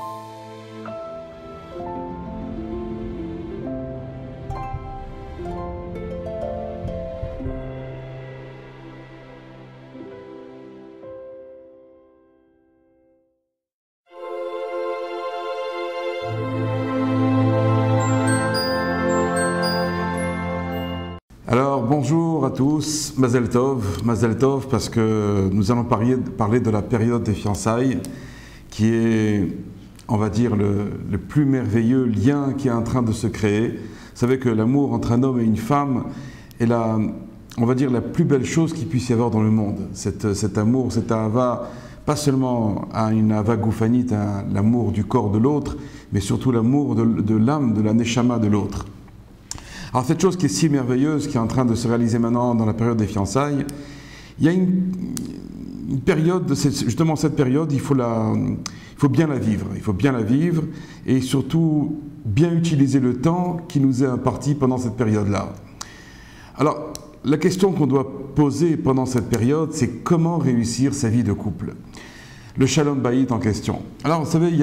Alors bonjour à tous, Mazel Tov parce que nous allons parler de la période des fiançailles qui est, on va dire, le plus merveilleux lien qui est en train de se créer. Vous savez que l'amour entre un homme et une femme est on va dire, la plus belle chose qu'il puisse y avoir dans le monde. Cet amour, cet ahava, pas seulement une ahava goufanite, l'amour du corps de l'autre, mais surtout l'amour de l'âme, de la neshama de l'autre. Alors cette chose qui est si merveilleuse, qui est en train de se réaliser maintenant dans la période des fiançailles, il y a une période, justement cette période, il faut bien la vivre. Il faut bien la vivre et surtout bien utiliser le temps qui nous est imparti pendant cette période-là. Alors, la question qu'on doit poser pendant cette période, c'est comment réussir sa vie de couple. Le Shalom Bayit en question. Alors, vous savez,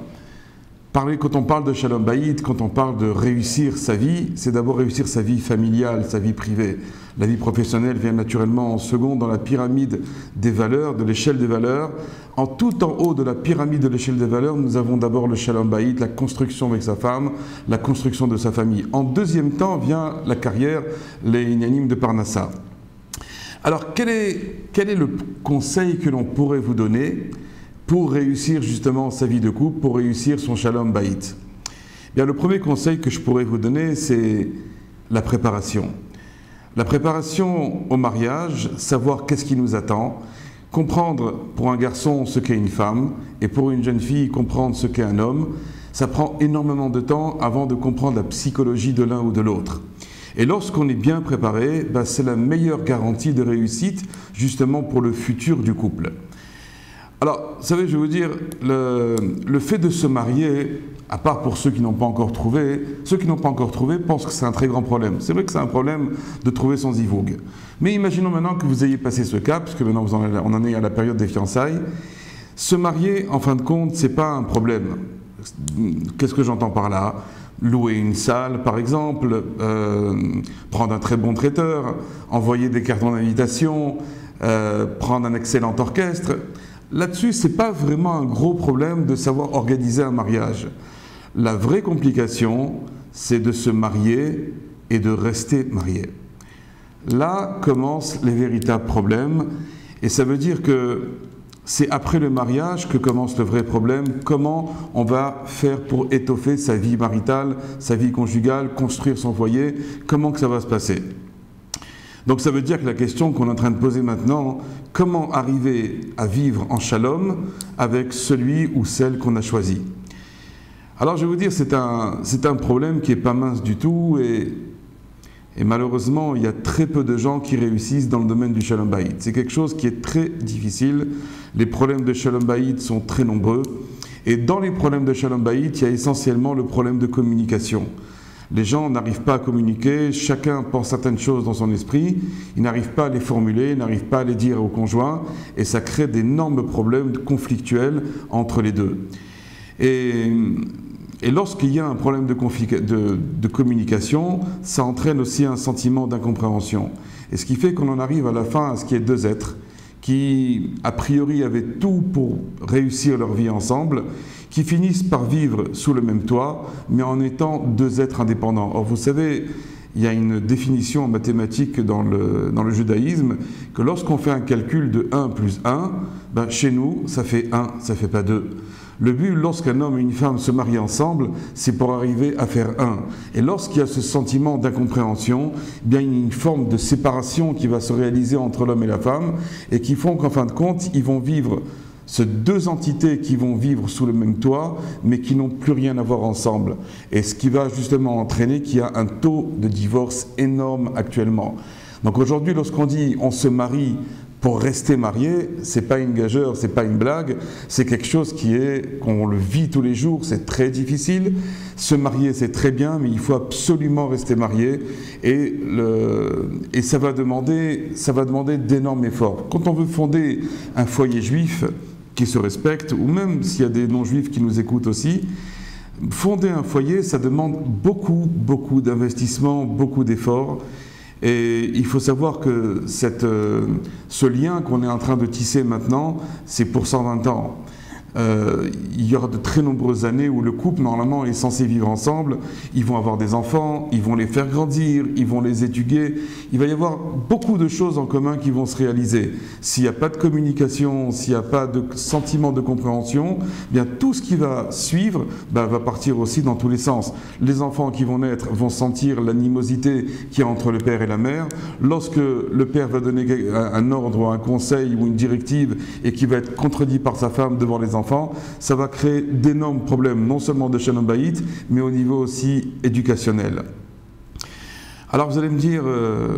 quand on parle de Shalom Bayit, quand on parle de réussir sa vie, c'est d'abord réussir sa vie familiale, sa vie privée. La vie professionnelle vient naturellement en second dans la pyramide des valeurs, de l'échelle des valeurs. Tout en haut de la pyramide de l'échelle des valeurs, nous avons d'abord le Shalom Bayit, la construction avec sa femme, la construction de sa famille. En deuxième temps vient la carrière, les Inyanim de Parnassa. Alors quel est le conseil que l'on pourrait vous donner pour réussir justement sa vie de couple, pour réussir son Shalom Bayit? Bien, le premier conseil que je pourrais vous donner, c'est la préparation. La préparation au mariage, savoir qu'est-ce qui nous attend, comprendre pour un garçon ce qu'est une femme, et pour une jeune fille, comprendre ce qu'est un homme. Ça prend énormément de temps avant de comprendre la psychologie de l'un ou de l'autre. Et lorsqu'on est bien préparé, c'est la meilleure garantie de réussite, justement pour le futur du couple. Alors, vous savez, je vais vous dire, le fait de se marier, à part pour ceux qui n'ont pas encore trouvé, pensent que c'est un très grand problème. C'est vrai que c'est un problème de trouver son zivoug. Mais imaginons maintenant que vous ayez passé ce cap, parce que maintenant on en est à la période des fiançailles. Se marier, en fin de compte, c'est pas un problème. Qu'est-ce que j'entends par là? Louer une salle, par exemple, prendre un très bon traiteur, envoyer des cartons d'invitation, prendre un excellent orchestre. Là-dessus, ce n'est pas vraiment un gros problème de savoir organiser un mariage. La vraie complication, c'est de se marier et de rester marié. Là commencent les véritables problèmes, et ça veut dire que c'est après le mariage que commence le vrai problème. Comment on va faire pour étoffer sa vie maritale, sa vie conjugale, construire son foyer, comment que ça va se passer? Donc ça veut dire que la question qu'on est en train de poser maintenant, comment arriver à vivre en shalom avec celui ou celle qu'on a choisi? Alors je vais vous dire, c'est un problème qui n'est pas mince du tout, et malheureusement il y a très peu de gens qui réussissent dans le domaine du Shalom Bayit. C'est quelque chose qui est très difficile, les problèmes de Shalom Bayit sont très nombreux, et dans les problèmes de Shalom Bayit, il y a essentiellement le problème de communication. Les gens n'arrivent pas à communiquer, chacun pense certaines choses dans son esprit, ils n'arrivent pas à les formuler, ils n'arrivent pas à les dire au conjoint, et ça crée d'énormes problèmes conflictuels entre les deux. Et lorsqu'il y a un problème de communication, ça entraîne aussi un sentiment d'incompréhension. Et ce qui fait qu'on en arrive à la fin à ce qui est deux êtres qui, a priori, avaient tout pour réussir leur vie ensemble, qui finissent par vivre sous le même toit, mais en étant deux êtres indépendants. Or, vous savez, il y a une définition en mathématiques dans le judaïsme, que lorsqu'on fait un calcul de 1 plus 1, chez nous, ça fait 1, ça ne fait pas 2. Le but, lorsqu'un homme et une femme se marient ensemble, c'est pour arriver à faire 1. Et lorsqu'il y a ce sentiment d'incompréhension, il y a une forme de séparation qui va se réaliser entre l'homme et la femme, et qui font qu'en fin de compte, ils vont vivre ces deux entités qui vont vivre sous le même toit, mais qui n'ont plus rien à voir ensemble. Et ce qui va justement entraîner qu'il y a un taux de divorce énorme actuellement. Donc aujourd'hui, lorsqu'on dit on se marie pour rester marié, c'est pas une gageure, c'est pas une blague, c'est quelque chose qu'on le vit tous les jours, c'est très difficile. Se marier, c'est très bien, mais il faut absolument rester marié, et ça va demander d'énormes efforts. Quand on veut fonder un foyer juif, qui se respectent, ou même s'il y a des non-juifs qui nous écoutent aussi, fonder un foyer, ça demande beaucoup d'investissement, beaucoup d'efforts. Et il faut savoir que ce lien qu'on est en train de tisser maintenant, c'est pour 120 ans. Il y aura de très nombreuses années où le couple, normalement, est censé vivre ensemble. Ils vont avoir des enfants, ils vont les faire grandir, ils vont les éduquer. Il va y avoir beaucoup de choses en commun qui vont se réaliser. S'il n'y a pas de communication, s'il n'y a pas de sentiment de compréhension, bien tout ce qui va suivre va partir aussi dans tous les sens. Les enfants qui vont naître vont sentir l'animosité qu'il y a entre le père et la mère. Lorsque le père va donner un ordre ou un conseil ou une directive et qui va être contredit par sa femme devant les enfants, ça va créer d'énormes problèmes, non seulement de Shalom Bayit, mais au niveau aussi éducationnel. Alors vous allez me dire,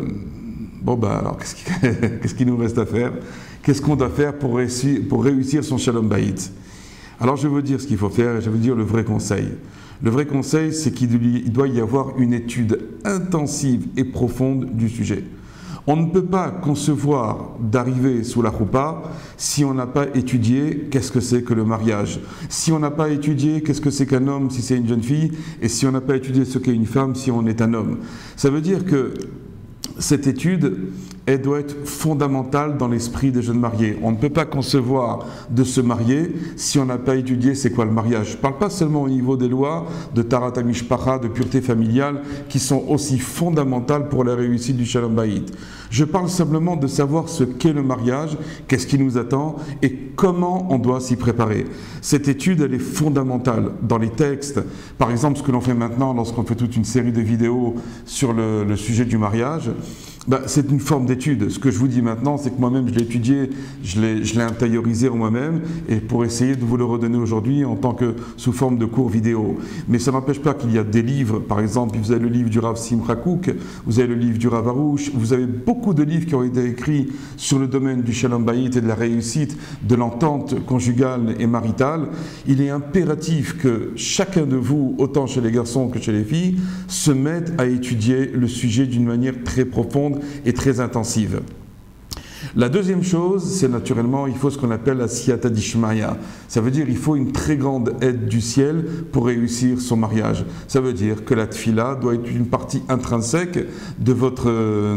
alors qu'est-ce qu'il nous reste à faire? Qu'est-ce qu'on doit faire pour réussir son Shalom Bayit? Alors je vais vous dire ce qu'il faut faire et je vais vous dire le vrai conseil. Le vrai conseil, c'est qu'il doit y avoir une étude intensive et profonde du sujet. On ne peut pas concevoir d'arriver sous la choupa si on n'a pas étudié qu'est-ce que c'est que le mariage, si on n'a pas étudié qu'est-ce que c'est qu'un homme si c'est une jeune fille, et si on n'a pas étudié ce qu'est une femme si on est un homme. Ça veut dire que cette étude, elle doit être fondamentale dans l'esprit des jeunes mariés. On ne peut pas concevoir de se marier si on n'a pas étudié c'est quoi le mariage. Je ne parle pas seulement au niveau des lois de Tarat HaMishpacha, de pureté familiale, qui sont aussi fondamentales pour la réussite du Shalom Bayit. Je parle simplement de savoir ce qu'est le mariage, qu'est-ce qui nous attend et comment on doit s'y préparer. Cette étude, elle est fondamentale dans les textes. Par exemple, ce que l'on fait maintenant lorsqu'on fait toute une série de vidéos sur le sujet du mariage, c'est une forme d'étude. Ce que je vous dis maintenant, c'est que moi-même, je l'ai étudié, je l'ai intériorisé en moi-même, et pour essayer de vous le redonner aujourd'hui en tant que sous forme de cours vidéo. Mais ça n'empêche pas qu'il y a des livres, par exemple, vous avez le livre du Rav Simcha Kook, vous avez le livre du Rav Arush, vous avez beaucoup de livres qui ont été écrits sur le domaine du Shalom Bayit et de la réussite de l'entente conjugale et maritale. Il est impératif que chacun de vous, autant chez les garçons que chez les filles, se mette à étudier le sujet d'une manière très profonde et très intensive. La deuxième chose, c'est naturellement, il faut ce qu'on appelle la siyata dishmaya. Ça veut dire qu'il faut une très grande aide du ciel pour réussir son mariage. Ça veut dire que la tfila doit être une partie intrinsèque de votre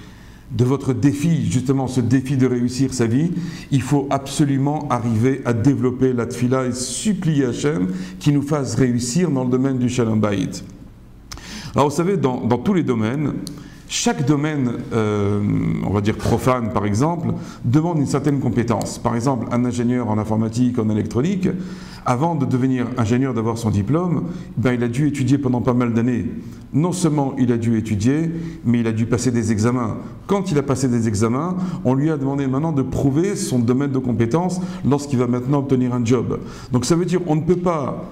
défi, justement ce défi de réussir sa vie. Il faut absolument arriver à développer la tfila et supplier Hachem qui nous fasse réussir dans le domaine du Shalom Bayit. Alors vous savez, dans tous les domaines, chaque domaine, on va dire profane par exemple, demande une certaine compétence. Par exemple, un ingénieur en informatique, en électronique, avant de devenir ingénieur, d'avoir son diplôme, il a dû étudier pendant pas mal d'années. Non seulement il a dû étudier, mais il a dû passer des examens. Quand il a passé des examens, on lui a demandé maintenant de prouver son domaine de compétence lorsqu'il va maintenant obtenir un job. Donc ça veut dire qu'on ne peut pas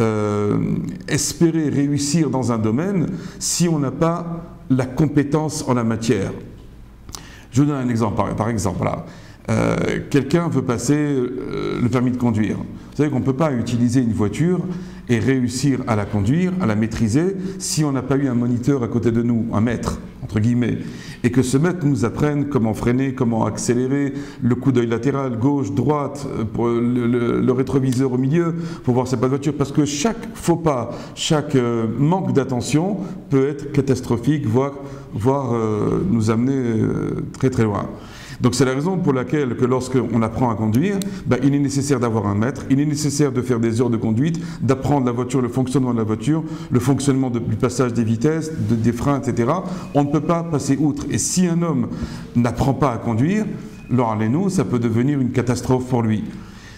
espérer réussir dans un domaine si on n'a pas la compétence en la matière. Je vous donne un exemple. Par exemple, là, quelqu'un veut passer le permis de conduire. Vous savez qu'on ne peut pas utiliser une voiture et réussir à la conduire, à la maîtriser, si on n'a pas eu un moniteur à côté de nous, un maître, entre guillemets, et que ce maître nous apprenne comment freiner, comment accélérer, le coup d'œil latéral, gauche, droite, pour le rétroviseur au milieu, pour voir c'est pas de voiture, parce que chaque faux pas, chaque manque d'attention peut être catastrophique, voire nous amener très très loin. Donc c'est la raison pour laquelle que lorsqu'on apprend à conduire, il est nécessaire d'avoir un maître, il est nécessaire de faire des heures de conduite, d'apprendre la voiture, le fonctionnement de la voiture, le fonctionnement du passage des vitesses, des freins, etc. On ne peut pas passer outre. Et si un homme n'apprend pas à conduire, alors nous, ça peut devenir une catastrophe pour lui.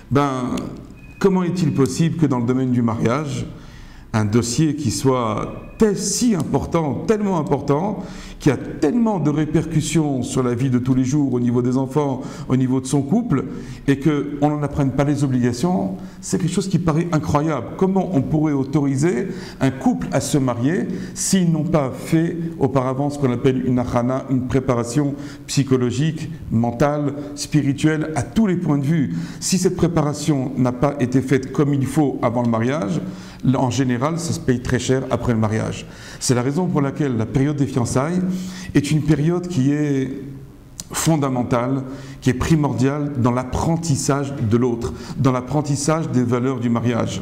Comment est-il possible que dans le domaine du mariage, un dossier qui soit si important, tellement important, qui a tellement de répercussions sur la vie de tous les jours, au niveau des enfants, au niveau de son couple, et qu'on n'en apprenne pas les obligations, c'est quelque chose qui paraît incroyable. Comment on pourrait autoriser un couple à se marier s'ils n'ont pas fait auparavant ce qu'on appelle une achana, une préparation psychologique, mentale, spirituelle, à tous les points de vue. Si cette préparation n'a pas été faite comme il faut avant le mariage, en général, ça se paye très cher après le mariage. C'est la raison pour laquelle la période des fiançailles est une période qui est fondamentale, qui est primordiale dans l'apprentissage de l'autre, dans l'apprentissage des valeurs du mariage.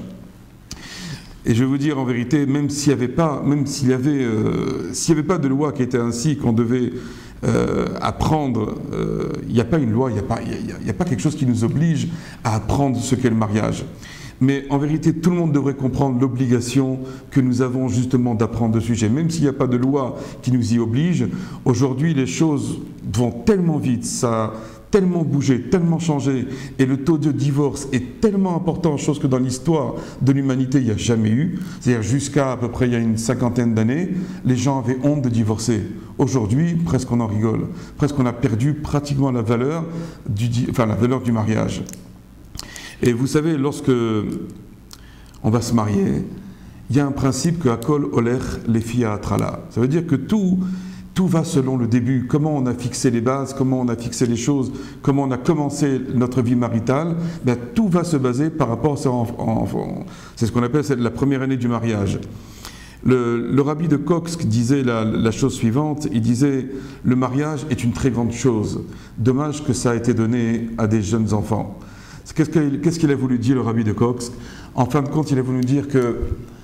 Et je vais vous dire en vérité, même s'il n'y avait pas, s'il y avait pas de loi qui était ainsi, qu'on devait apprendre, il n'y a pas une loi, il n'y a pas quelque chose qui nous oblige à apprendre ce qu'est le mariage. Mais en vérité, tout le monde devrait comprendre l'obligation que nous avons justement d'apprendre le sujet. Même s'il n'y a pas de loi qui nous y oblige, aujourd'hui les choses vont tellement vite, ça a tellement bougé, tellement changé, et le taux de divorce est tellement important, chose que dans l'histoire de l'humanité il n'y a jamais eu. C'est-à-dire jusqu'à à peu près il y a une cinquantaine d'années, les gens avaient honte de divorcer. Aujourd'hui, presque on en rigole. Presque on a perdu pratiquement la valeur du mariage. Et vous savez, lorsque on va se marier, il y a un principe que Akol Oler Lefi Atrala. Ça veut dire que tout va selon le début. Comment on a fixé les bases, comment on a fixé les choses, comment on a commencé notre vie maritale, ben, tout va se baser par rapport à ça. C'est ce qu'on appelle la première année du mariage. Le rabbi de Cox disait la chose suivante, il disait « Le mariage est une très grande chose. Dommage que ça a été donné à des jeunes enfants. » Qu'est-ce qu'il a voulu dire, le rabbi de Cox? En fin de compte, il a voulu dire que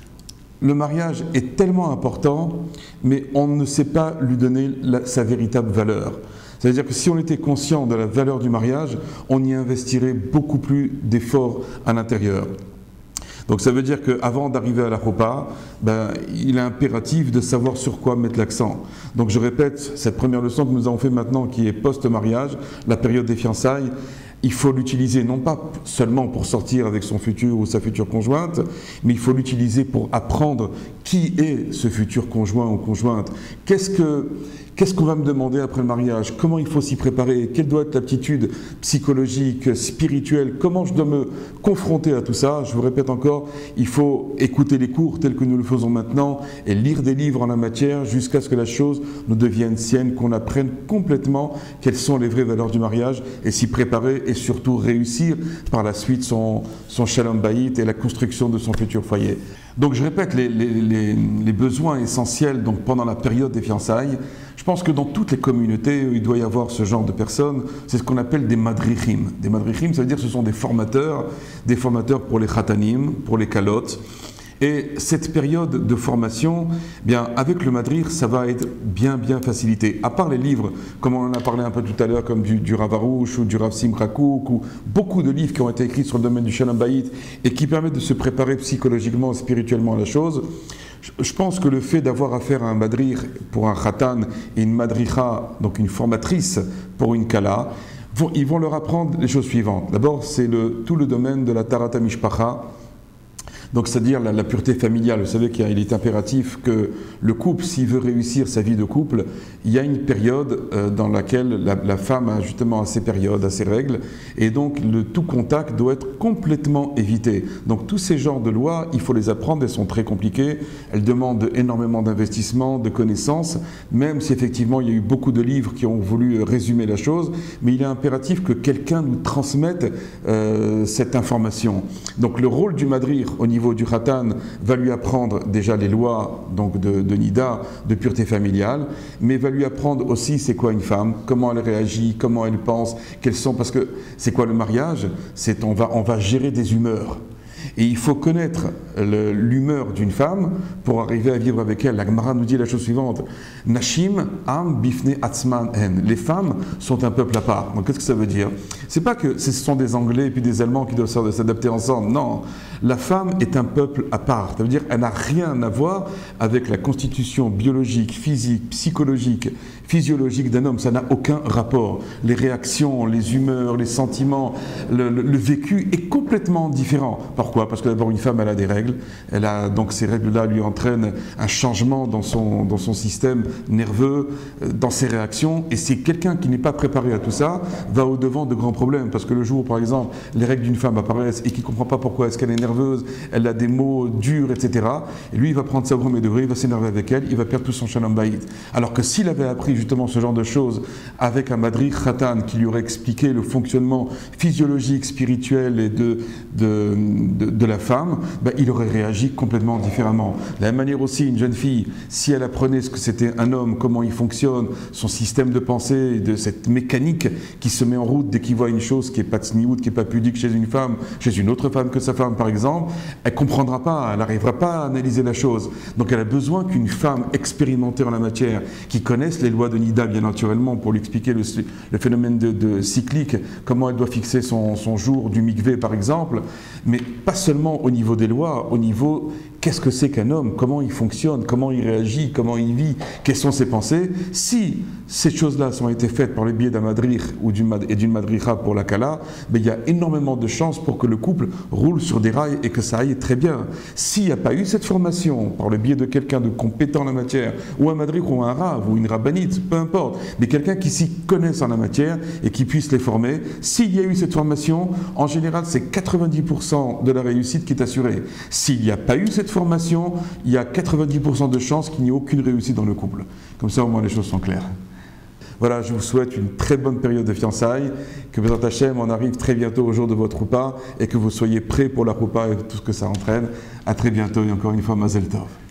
le mariage est tellement important, mais on ne sait pas lui donner sa véritable valeur. C'est-à-dire que si on était conscient de la valeur du mariage, on y investirait beaucoup plus d'efforts à l'intérieur. Donc ça veut dire qu'avant d'arriver à la Chopa, il est impératif de savoir sur quoi mettre l'accent. Donc je répète, cette première leçon que nous avons fait maintenant, qui est post-mariage, la période des fiançailles, il faut l'utiliser non pas seulement pour sortir avec son futur ou sa future conjointe, mais il faut l'utiliser pour apprendre qui est ce futur conjoint ou conjointe. Qu'est-ce qu'on va me demander après le mariage? Comment il faut s'y préparer? Quelle doit être l'aptitude psychologique, spirituelle? Comment je dois me confronter à tout ça? Je vous répète encore, il faut écouter les cours tels que nous le faisons maintenant et lire des livres en la matière jusqu'à ce que la chose nous devienne sienne, qu'on apprenne complètement quelles sont les vraies valeurs du mariage et s'y préparer et surtout réussir par la suite son shalom bayit et la construction de son futur foyer. Donc je répète les besoins essentiels donc pendant la période des fiançailles. Je pense que dans toutes les communautés, il doit y avoir ce genre de personnes. C'est ce qu'on appelle des madrichim. Des madrichim, ça veut dire que ce sont des formateurs pour les khatanim, pour les kalotes. Et cette période de formation, bien, avec le madrich, ça va être bien facilité. À part les livres, comme on en a parlé un peu tout à l'heure, comme du Rav Arush ou du Rav Simcha Kook, ou beaucoup de livres qui ont été écrits sur le domaine du Shalom Bayit et qui permettent de se préparer psychologiquement, spirituellement à la chose. Je pense que le fait d'avoir affaire à un madrich pour un khatan et une madricha, donc une formatrice pour une kala, ils vont leur apprendre les choses suivantes. D'abord, c'est tout le domaine de la tarata mishpacha. Donc c'est-à-dire la pureté familiale. Vous savez qu'il est impératif que le couple, s'il veut réussir sa vie de couple, il y a une période dans laquelle la femme a justement ses périodes, ses règles, et donc tout contact doit être complètement évité. Donc tous ces genres de lois, il faut les apprendre, elles sont très compliquées, elles demandent énormément d'investissement, de connaissances, même si effectivement il y a eu beaucoup de livres qui ont voulu résumer la chose, mais il est impératif que quelqu'un nous transmette cette information. Donc le rôle du madrir au niveau du khatan va lui apprendre déjà les lois donc de Nida, de pureté familiale, mais va lui apprendre aussi c'est quoi une femme, comment elle réagit, comment elle pense, quelles sont, parce que c'est quoi le mariage? On va gérer des humeurs. Et il faut connaître l'humeur d'une femme pour arriver à vivre avec elle. La Gemara nous dit la chose suivante: Nashim am bifne atzman en. Les femmes sont un peuple à part. Donc qu'est-ce que ça veut dire? C'est pas que ce sont des Anglais et puis des Allemands qui doivent s'adapter ensemble. Non, la femme est un peuple à part. Ça veut dire qu'elle n'a rien à voir avec la constitution biologique, physique, psychologique, physiologique d'un homme. Ça n'a aucun rapport. Les réactions, les humeurs, les sentiments, le vécu est complètement différent. Pourquoi? Parce que d'abord une femme, elle a des règles, donc ces règles-là lui entraînent un changement dans son système nerveux, dans ses réactions, et c'est quelqu'un qui n'est pas préparé à tout ça, va au-devant de grands problèmes, parce que le jour où par exemple les règles d'une femme apparaissent et qui ne comprend pas pourquoi est-ce qu'elle est nerveuse, elle a des mots durs, etc., et lui il va prendre ça au premier degré, il va s'énerver avec elle, il va perdre tout son shalom bayit. Alors que s'il avait appris justement ce genre de choses avec un Madrich Khatan qui lui aurait expliqué le fonctionnement physiologique, spirituel et de la femme, ben, il aurait réagi complètement différemment. De la même manière aussi, une jeune fille, si elle apprenait ce que c'était un homme, comment il fonctionne, son système de pensée, de cette mécanique qui se met en route dès qu'il voit une chose qui n'est pas tsniout, qui n'est pas pudique chez une femme, chez une autre femme que sa femme par exemple, elle ne comprendra pas, elle n'arrivera pas à analyser la chose. Donc elle a besoin qu'une femme expérimentée en la matière, qui connaisse les lois de Nida bien naturellement pour lui expliquer le phénomène de cyclique, comment elle doit fixer son jour du mikvé par exemple, mais pas seulement au niveau des lois, au niveau qu'est-ce que c'est qu'un homme, comment il fonctionne, comment il réagit, comment il vit, quelles sont ses pensées. Si ces choses-là ont été faites par le biais d'un madrich et d'une madricha pour la kala, ben, il y a énormément de chances pour que le couple roule sur des rails et que ça aille très bien. S'il n'y a pas eu cette formation par le biais de quelqu'un de compétent en la matière, ou un madrich ou un rave ou une rabbinite, peu importe, mais quelqu'un qui s'y connaisse en la matière et qui puisse les former, s'il y a eu cette formation, en général c'est 90% de la réussite qui est assurée. S'il n'y a pas eu cette formation, il y a 90% de chances qu'il n'y ait aucune réussite dans le couple. Comme ça, au moins, les choses sont claires. Voilà, je vous souhaite une très bonne période de fiançailles, que Bezrat Hashem, on arrive très bientôt au jour de votre roupa et que vous soyez prêts pour la roupa et tout ce que ça entraîne. À très bientôt et encore une fois, Mazel Tov.